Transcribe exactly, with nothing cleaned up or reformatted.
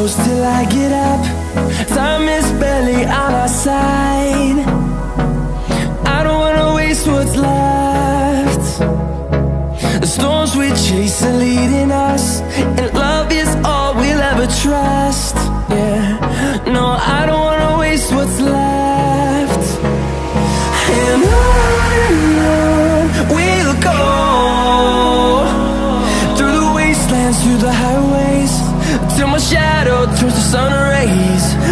close till I get up. Time is barely on our side. I don't wanna waste what's left. The storms we chase are leading us, and love is all we'll ever trust. Yeah, no, I don't wanna waste what's left. And on and on we'll go, through the wastelands, through the highways, till my shadow turns to sun rays.